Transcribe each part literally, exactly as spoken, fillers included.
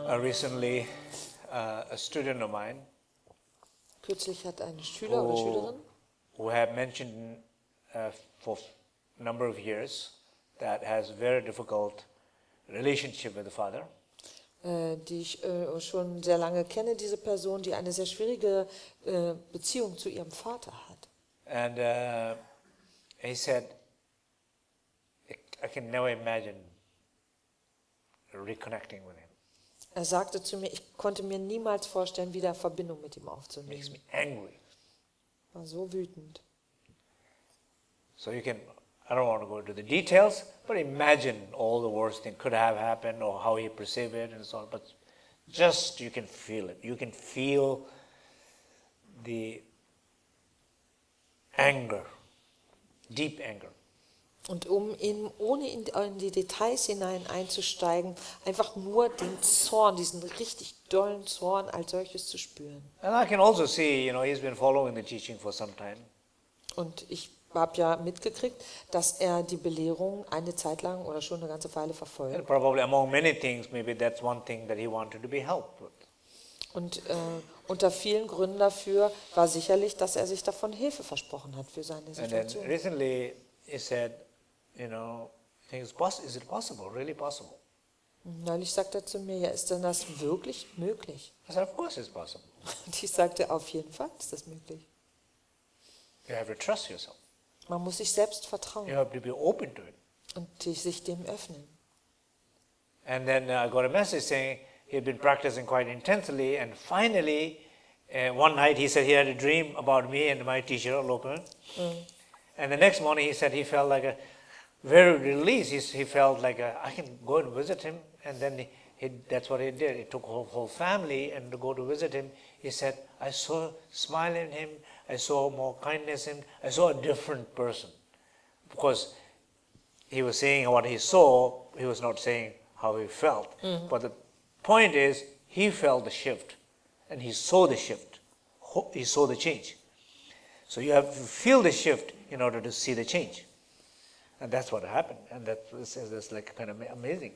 Uh, recently, uh, a student of mine Kürzlich hat ein Schüler oder who, Schülerin, who have mentioned uh, for a number of years that has very difficult relationship with the father. äh, die ich äh, schon sehr lange kenne, diese Person, die eine sehr schwierige äh, Beziehung zu ihrem Vater hat. And uh, he said, I can never imagine reconnecting with him. Er sagte zu mir, ich konnte mir niemals vorstellen, wieder Verbindung mit ihm It makes aufzunehmen. me angry. War so wütend. So you can, I don't want to go into the details, but imagine all the worst thing could have happened or how he perceived it and so on. But just, you can feel it. You can feel the anger, deep anger. Und um in, ohne in, in die Details hinein einzusteigen, einfach nur den Zorn, diesen richtig dollen Zorn als solches zu spüren. And I can also see, you know, he's been following the teaching for some time. Und ich habe ja mitgekriegt, dass er die Belehrung eine Zeit lang oder schon eine ganze Weile And verfolgt. probably among many things, maybe that's one thing that he wanted to be helped with. Und äh, unter vielen Gründen dafür war sicherlich, dass er sich davon Hilfe versprochen hat für seine And then Situation. recently he said, you know, I think it's poss- is it possible, really possible? Neulich sagte er zu mir, ja, ist denn das wirklich möglich? I said, of course it's possible. Und ich sagte, auf jeden Fall ist das möglich. You have to trust yourself. Man muss sich selbst You vertrauen have to be open to it. und die- sich dem öffnen. And then uh, I got a message saying he had been practicing quite intensely, and finally, uh, one night he said he had a dream about me and my teacher, Lopan. And the next morning he said he felt like a very released. He, he felt like a, I can go and visit him, and then he, he, that's what he did. He took whole whole family and to go to visit him. He said, I saw smile in him. I saw more kindness in him. I saw a different person, because he was saying what he saw. He was not saying how he felt. But the point is, he felt the shift, and he saw the shift. Ho- He saw the change. So you have to feel the shift in order to see the change. And that's what happened. And that was that's like kind of amazing.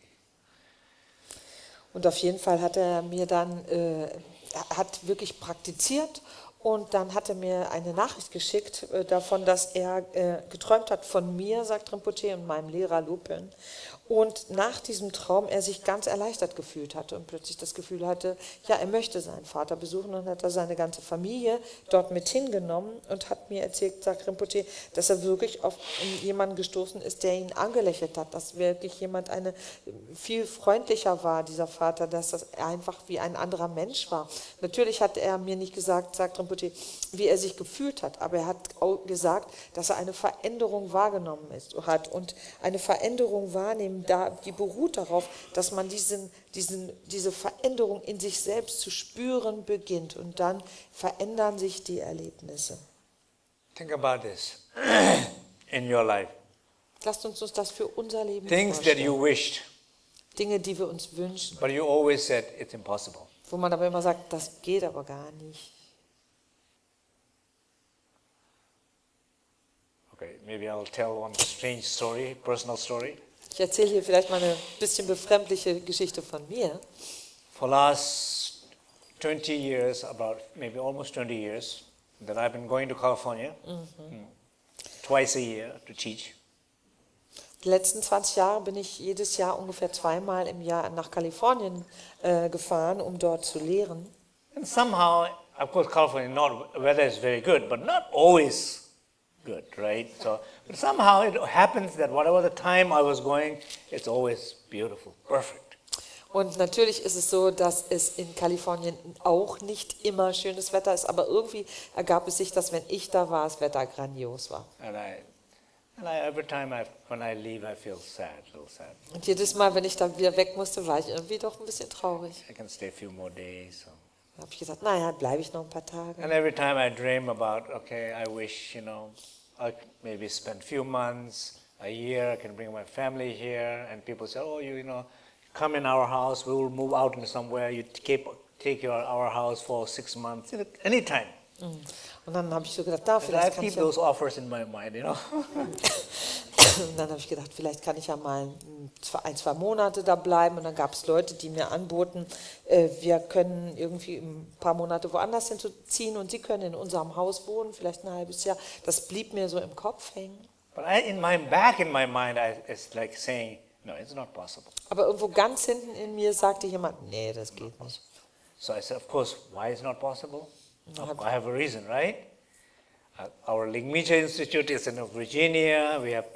Und auf jeden Fall hat er mir dann, äh, er hat wirklich praktiziert und dann hat er mir eine Nachricht geschickt äh, davon, dass er äh, geträumt hat von mir, sagt Rinpoche, und meinem Lehrer Lopen. Und nach diesem Traum er sich ganz erleichtert gefühlt hatte und plötzlich das Gefühl hatte, ja, er möchte seinen Vater besuchen, und hat er seine ganze Familie dort mit hingenommen und hat mir erzählt, sagt Rinpoche, dass er wirklich auf jemanden gestoßen ist, der ihn angelächelt hat, dass wirklich jemand eine viel freundlicher war, dieser Vater, dass das einfach wie ein anderer Mensch war. Natürlich hat er mir nicht gesagt, sagt Rinpoche, wie er sich gefühlt hat, aber er hat auch gesagt, dass er eine Veränderung wahrgenommen ist, hat und eine Veränderung wahrnehmen, da, die beruht darauf, dass man diesen, diesen, diese Veränderung in sich selbst zu spüren beginnt, und dann verändern sich die Erlebnisse. Think about this in your life. Lasst uns uns das für unser Leben Things that vorstellen. you wished, Dinge, die wir uns wünschen, but you always said it's impossible. wo man aber immer sagt, das geht aber gar nicht. Okay, maybe I'll tell one strange story, personal story. Ich erzähle hier vielleicht mal eine bisschen befremdliche Geschichte von mir. For last twenty years, about maybe almost twenty years, that I've been going to California mm, twice a year to teach. Die letzten zwanzig Jahre bin ich jedes Jahr ungefähr zweimal im Jahr nach Kalifornien äh, gefahren, um dort zu lehren. And somehow, of course, California, not weather is very good, but not always good, right? So, but somehow it happens that whatever the time I was going, it's always beautiful, perfect. Und natürlich ist es so, dass es in Kalifornien auch nicht immer schönes Wetter ist, aber irgendwie ergab es sich, dass wenn ich da war, das Wetter grandios war. And I, and I every time I, when I leave, I feel sad, a little sad. Und jedes Mal, wenn ich dann wieder weg musste, war ich irgendwie doch ein bisschen traurig. I can stay a few more days. So. Da habe ich gesagt, naja, bleibe ich noch ein paar Tage. And every time I dream about, okay, I wish, you know, I could maybe spend a few months, a year, I can bring my family here, and people say, oh, you, you know, come in our house, we will move out in somewhere, you keep, take your, our house for six months, anytime. Und dann habe ich so gedacht, da, And I vielleicht kann ich keep ja, those offers in my mind, you know. Und dann habe ich gedacht, vielleicht kann ich ja mal ein, zwei, ein, zwei Monate da bleiben. Und dann gab es Leute, die mir anboten, äh, wir können irgendwie ein paar Monate woanders hinzuziehen und sie können in unserem Haus wohnen, vielleicht ein halbes Jahr. Das blieb mir so im Kopf hängen. But I, in my back, in my mind, I, it's like saying, no, it's not possible. Aber irgendwo ganz hinten in mir sagte jemand, nee, das geht nicht. So I said, of course, why is not possible? I have a reason, right? Uh, our Ligmincha Institute is in Virginia. We have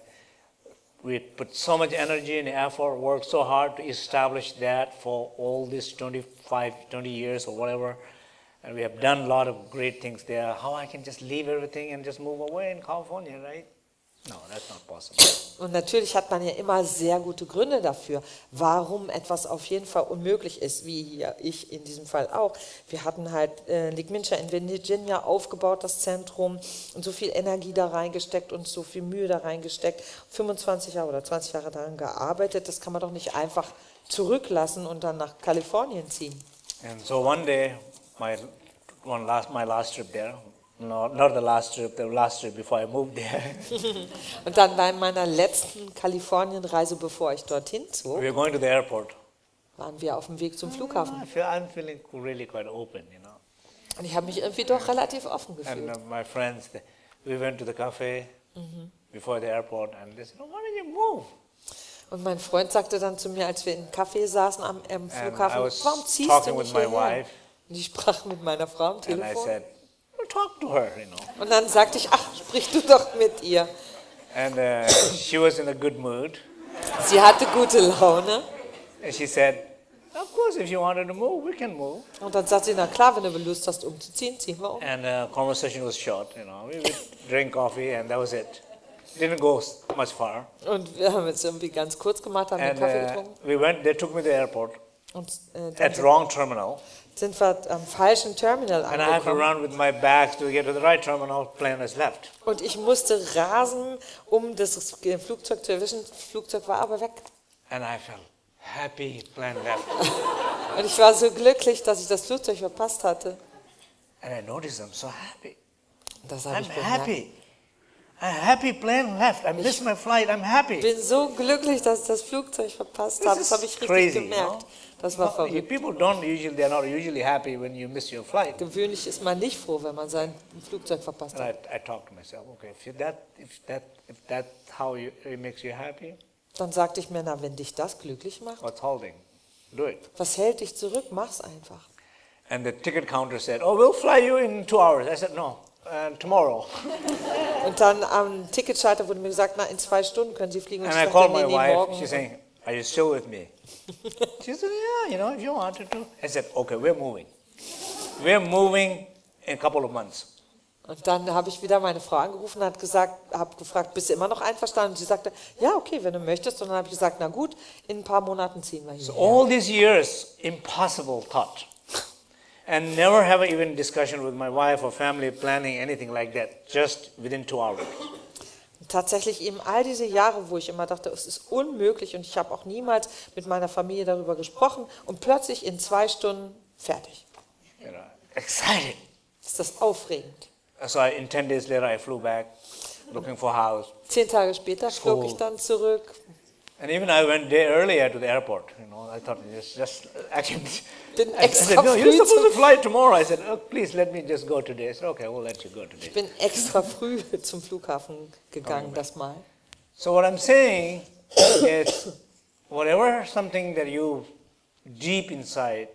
we put so much energy and effort, worked so hard to establish that for all these twenty-five, twenty years or whatever. And we have done a lot of great things there. How I can just leave everything and just move away in California, right? No, that's not possible. Und natürlich hat man ja immer sehr gute Gründe dafür, warum etwas auf jeden Fall unmöglich ist, wie hier ich in diesem Fall auch. Wir hatten halt äh, Ligmincha in Virginia aufgebaut, das Zentrum, und so viel Energie da reingesteckt und so viel Mühe da reingesteckt, fünfundzwanzig Jahre oder zwanzig Jahre daran gearbeitet. Das kann man doch nicht einfach zurücklassen und dann nach Kalifornien ziehen. And so one day, my one last my last trip there. No, not the last trip, the last trip before I moved there. Und dann bei meiner letzten Kalifornienreise, bevor ich dorthin zog, We were going to the airport. waren wir auf dem Weg zum Flughafen. I feel, I'm feeling really quite open, you know. Und ich habe mich irgendwie doch relativ offen And gefühlt. uh, my friends, they, we went to the cafe before the airport, and they said, oh, why did you move? Und mein Freund sagte dann zu mir, als wir im Café saßen am, am And Flughafen, I was warum ziehst talking du with nicht my hierher? wife, Und ich sprach mit meiner Frau am and I Telefon. said, well, talk to her, you know. Und dann sagte ich, ach, sprich du doch mit ihr. And uh, she was in a good mood, Sie hatte gute Laune. and she said, of course, if you wanted to move, we can move. Und dann sagte sie, na klar, wenn du Lust hast, umzuziehen, ziehen wir um. And uh, conversation was short, you know. We would drink coffee, and that was it. Didn't go s- much far. Und wir haben es irgendwie ganz kurz gemacht, haben einen And Kaffee uh, getrunken. we went. They took me to the airport Und äh, dann at wrong terminal, sind wir am falschen Terminal and I had to angekommen. run with my bags to get to the right terminal. Plane has left. Und ich musste rasen, um das Flugzeug zu erwischen. Das Flugzeug war aber weg. And I felt happy. Plane left. Und ich war so glücklich, dass ich das Flugzeug verpasst hatte. And I noticed I'm so happy. Das habe I'm ich bemerkt. happy. I'm happy. Plane left. I missed my flight. I'm happy. Ich bin so glücklich, dass ich das Flugzeug verpasst This habe. is Das habe ich richtig crazy, gemerkt. you know? Das war No, you- verrückt. people don't usually. They're not usually happy when you miss your flight. Gewöhnlich ist man nicht froh, wenn man sein Flugzeug verpasst And hat. I, I talked to myself. Okay, if you, that, if that, if that's how you, it makes you happy, Dann sagte ich mir, na, wenn dich das glücklich macht, what's holding? Do it. was hält dich zurück? Mach's einfach. And the ticket counter said, oh, we'll fly you in two hours. I said, no, uh, tomorrow. Und dann am Ticketschalter wurde mir gesagt, na, in zwei Stunden können Sie fliegen. Und And ich I sagte, called nee, my nee, wife. morgen. She's saying, are you still with me? She said, yeah, you know, if you wanted to. I said, okay, we're moving. We're moving in a couple of months. Und dann habe ich wieder meine Frau angerufen und hat gesagt, habe gefragt, bist du immer noch einverstanden? Und sie sagte, ja, okay, wenn du möchtest. Und dann habe ich gesagt, na gut, in ein paar Monaten ziehen wir So hierher. all these years, impossible thought. And never have I even discussion with my wife or family planning anything like that, just within two hours. Tatsächlich eben all diese Jahre, wo ich immer dachte, es ist unmöglich und ich habe auch niemals mit meiner Familie darüber gesprochen und plötzlich in zwei Stunden fertig. You know, excited. Ist das aufregend. So I, in ten days later, I flew back, looking for house. Zehn Tage später flog School. ich dann zurück. And even I went day earlier to the airport. You know, I thought it's just actually. Bin I, I extra said, no, you're früh supposed zum- to fly tomorrow. I said, oh, please let me just go today. I said, okay, we'll let you go today. Ich bin extra früh zum Flughafen gegangen, das Mal. So what I'm saying is, whatever something that you deep inside,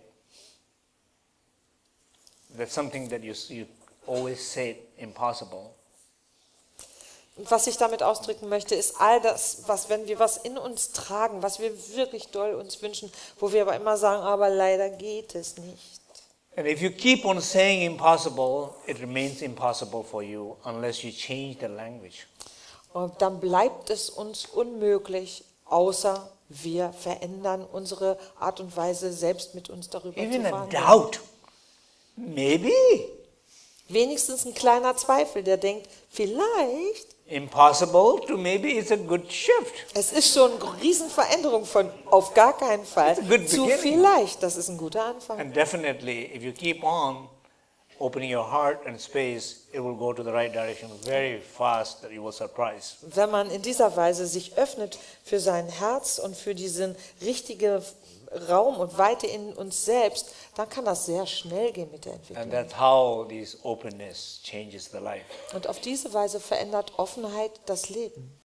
that's something that you you always say impossible. Und was ich damit ausdrücken möchte, ist all das, was, wenn wir was in uns tragen, was wir wirklich doll uns wünschen, wo wir aber immer sagen, aber leider geht es nicht. And if you keep on saying impossible, it remains impossible for you unless you change the language. Und dann bleibt es uns unmöglich, außer wir verändern unsere Art und Weise, selbst mit uns darüber Even zu a verhandeln. doubt, maybe. Wenigstens ein kleiner Zweifel, der denkt, vielleicht, Impossible to maybe it's a good shift. es ist schon eine Riesenveränderung von auf gar keinen Fall It's a good zu beginning. vielleicht. Das ist ein guter Anfang. And definitely, if you keep on opening your heart and space, it will go to the right direction very fast that you will surprise. Wenn man in dieser Weise sich öffnet für sein Herz und für diesen richtigen Raum und Weite in uns selbst, dann kann das sehr schnell gehen mit der And Entwicklung. that's how this openness changes the life. Und auf diese Weise verändert Offenheit das Leben.